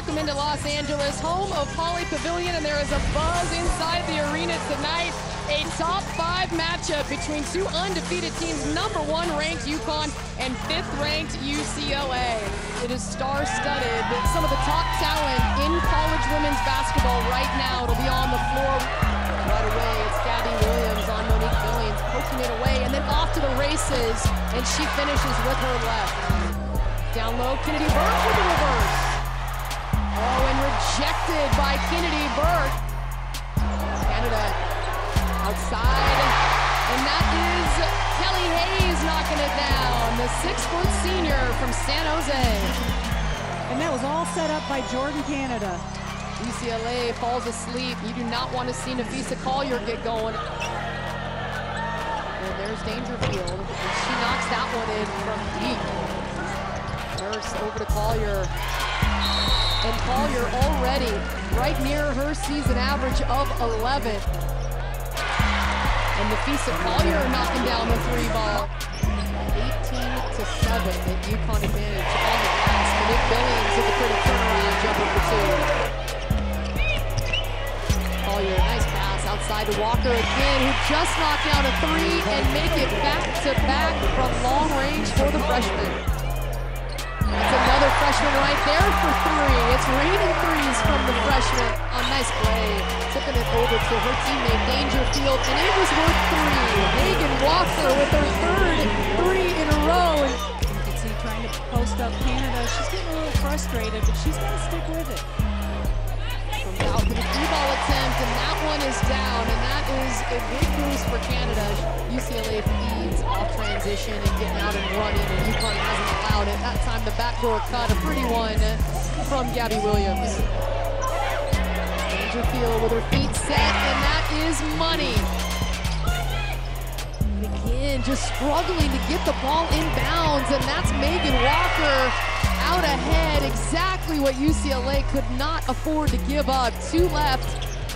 welcome into Los Angeles, home of Pauley Pavilion, and there is a buzz inside the arena tonight. A top 5 matchup between two undefeated teams, #1 ranked UConn and 5th ranked UCLA. It is star-studded. Some of the top talent in college women's basketball right now. It'll be on the floor right away. It's Gabby Williams on Monique Billings, poking it away, and then off to the races, and she finishes with her left. Down low, Kennedy Burke with the reverse. Oh, and rejected by Kennedy Burke. Canada outside, and that is Kelly Hayes knocking it down, the 6-foot senior from San Jose. And that was all set up by Jordan Canada. UCLA falls asleep. You do not want to see Napheesa Collier get going. And there's Dangerfield, and she knocks that one in from deep. Nurse over to Collier. And Collier already right near her season average of 11. And Napheesa Collier knocking down the 3 ball. 18-7 at UConn advantage on the pass. Monique Billings with a pretty turnaround jumper for 2. Collier, nice pass outside to Walker again, who just knocked down a 3 and make it back-to-back from long range for the freshman. That's another freshman right there for 3. It's raining 3s from the freshman. A nice play. Tipping it over to her teammate Dangerfield, and it was worth 3. Megan Walker with her 3rd 3 in a row. You can see trying to post up Canada. She's getting a little frustrated, but she's got to stick with it. From out for the 3-ball attempt, and that one is down, and that is a big boost for Canada. UCLA feeds off transition and getting out and running, and UConn hasn't allowed it. That time the backdoor cut, a pretty one from Gabby Williams. Dangerfield with her feet set, and that is money. And again, just struggling to get the ball inbounds, and that's Megan Walker out ahead. Exactly what UCLA could not afford to give up. 2 left.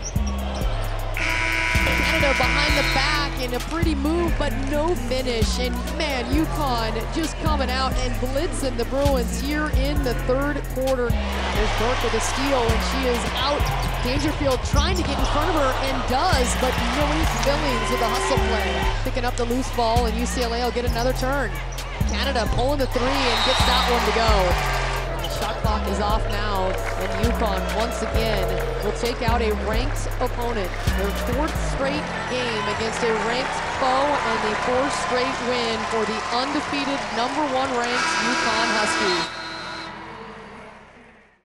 Canada behind the back in a pretty move, but no finish. And man, UConn just coming out and blitzing the Bruins here in the 3rd quarter. There's Burke with a steal, and she is out. Dangerfield trying to get in front of her, and does, but Monique Billings with a hustle play. Picking up the loose ball, and UCLA will get another turn. Canada pulling the 3 and gets that one to go. Shot clock is off now, and UConn once again will take out a ranked opponent. Their 4th straight game against a ranked foe, and the 4th straight win for the undefeated #1 ranked UConn Huskies.